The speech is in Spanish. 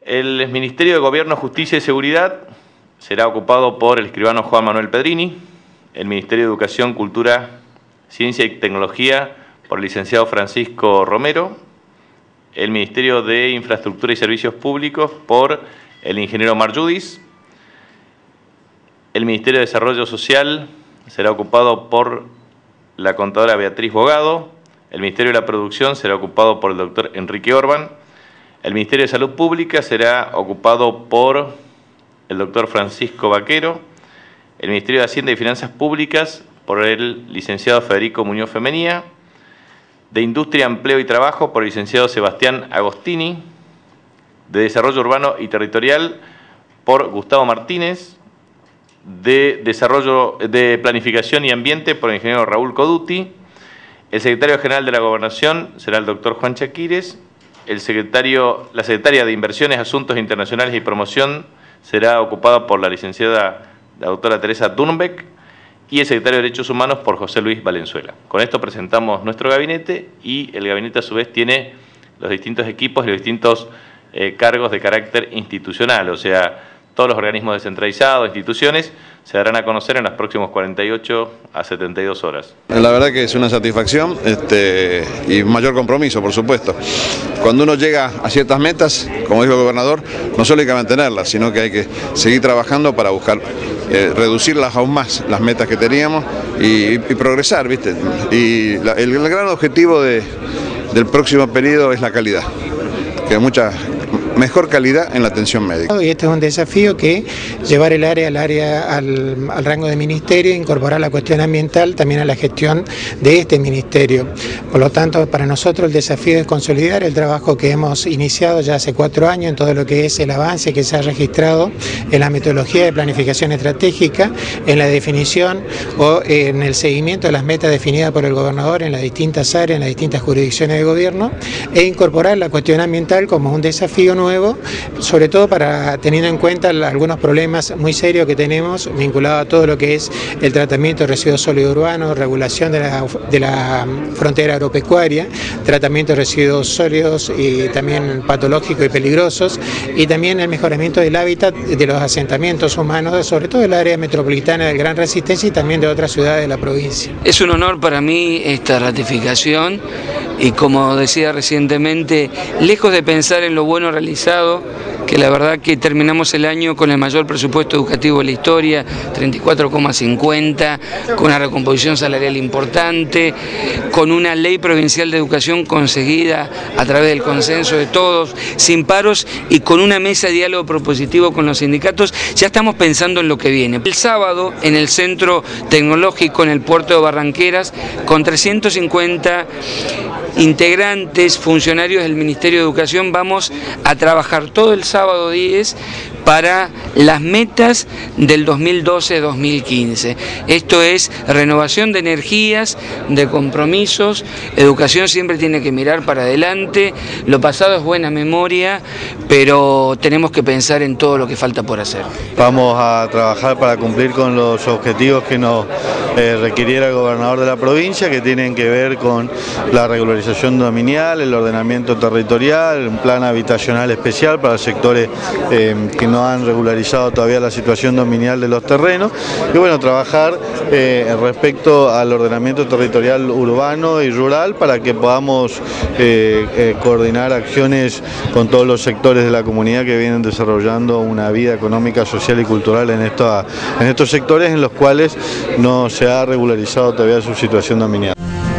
El Ministerio de Gobierno, Justicia y Seguridad será ocupado por el escribano Juan Manuel Pedrini. El Ministerio de Educación, Cultura, Ciencia y Tecnología por el licenciado Francisco Romero. El Ministerio de Infraestructura y Servicios Públicos por el ingeniero Omar Yudis. El Ministerio de Desarrollo Social será ocupado por la contadora Beatriz Bogado. El Ministerio de la Producción será ocupado por el doctor Enrique Orban. El Ministerio de Salud Pública será ocupado por el doctor Francisco Vaquero. El Ministerio de Hacienda y Finanzas Públicas por el licenciado Federico Muñoz Femenía. De Industria, Empleo y Trabajo por el licenciado Sebastián Agostini. De Desarrollo Urbano y Territorial por Gustavo Martínez. De Planificación y Ambiente por el ingeniero Raúl Coduti. El secretario general de la Gobernación será el doctor Juan Chaquires. La secretaria de Inversiones, Asuntos Internacionales y Promoción será ocupada por la licenciada la doctora Teresa Thunbeck y el secretario de Derechos Humanos por José Luis Valenzuela. Con esto presentamos nuestro gabinete y el gabinete a su vez tiene los distintos equipos y los distintos cargos de carácter institucional, o sea, todos los organismos descentralizados, instituciones, se darán a conocer en las próximas 48 a 72 horas. La verdad que es una satisfacción y mayor compromiso, por supuesto. Cuando uno llega a ciertas metas, como dijo el gobernador, no solo hay que mantenerlas, sino que hay que seguir trabajando para buscar reducirlas aún más, las metas que teníamos, y progresar, ¿viste? Y el gran objetivo del próximo periodo es la calidad, que mucha mejor calidad en la atención médica. Y este es un desafío que llevar el área al rango de ministerio, incorporar la cuestión ambiental también a la gestión de este ministerio. Por lo tanto, para nosotros el desafío es consolidar el trabajo que hemos iniciado ya hace 4 años en todo lo que es el avance que se ha registrado en la metodología de planificación estratégica, en la definición o en el seguimiento de las metas definidas por el gobernador en las distintas áreas, en las distintas jurisdicciones de gobierno, e incorporar la cuestión ambiental como un desafío nuevo, sobre todo teniendo en cuenta algunos problemas muy serios que tenemos vinculados a todo lo que es el tratamiento de residuos sólidos urbanos, regulación de la frontera agropecuaria, tratamiento de residuos sólidos y también patológicos y peligrosos, y también el mejoramiento del hábitat de los asentamientos humanos, sobre todo del área metropolitana del Gran Resistencia y también de otras ciudades de la provincia. Es un honor para mí esta ratificación y, como decía recientemente, lejos de pensar en lo bueno realizado, que la verdad que terminamos el año con el mayor presupuesto educativo de la historia, 34,50, con una recomposición salarial importante, con una ley provincial de educación conseguida a través del consenso de todos, sin paros y con una mesa de diálogo propositivo con los sindicatos. Ya estamos pensando en lo que viene. El sábado en el Centro Tecnológico en el puerto de Barranqueras, con 350 integrantes, funcionarios del Ministerio de Educación, vamos a trabajar todo el sábado 10 para las metas del 2012-2015. Esto es renovación de energías, de compromisos. Educación siempre tiene que mirar para adelante. Lo pasado es buena memoria, pero tenemos que pensar en todo lo que falta por hacer. Vamos a trabajar para cumplir con los objetivos que nos requiriera el gobernador de la provincia, que tienen que ver con la regularización dominial, el ordenamiento territorial, un plan habitacional especial para sectores que no han regularizado todavía la situación dominial de los terrenos, y bueno, trabajar respecto al ordenamiento territorial urbano y rural para que podamos coordinar acciones con todos los sectores de la comunidad que vienen desarrollando una vida económica, social y cultural en estos sectores en los cuales no se ha regularizado todavía su situación dominial.